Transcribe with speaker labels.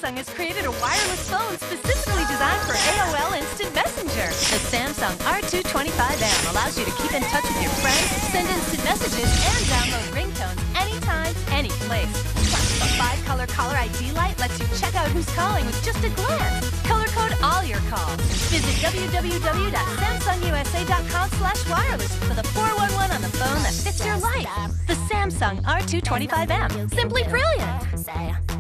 Speaker 1: Samsung has created a wireless phone specifically designed for AOL Instant Messenger. The Samsung R225M allows you to keep in touch with your friends, send instant messages, and download ringtones anytime, any place. Plus, the 5-color caller ID light lets you check out who's calling with just a glance. Color code all your calls. Visit www.samsungusa.com/wireless for the 411 on the phone that fits your life. The Samsung R225M. Simply brilliant.